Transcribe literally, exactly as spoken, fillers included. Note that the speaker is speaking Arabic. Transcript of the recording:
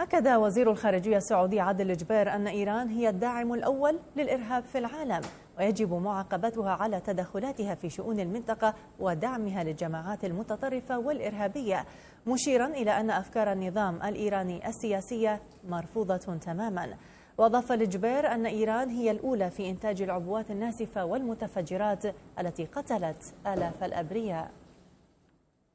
أكد وزير الخارجية السعودي عادل الجبير أن إيران هي الداعم الأول للإرهاب في العالم، ويجب معاقبتها على تدخلاتها في شؤون المنطقة ودعمها للجماعات المتطرفة والإرهابية، مشيرا إلى أن أفكار النظام الإيراني السياسية مرفوضة تماما. وأضاف الجبير أن إيران هي الأولى في إنتاج العبوات الناسفة والمتفجرات التي قتلت آلاف الأبرياء.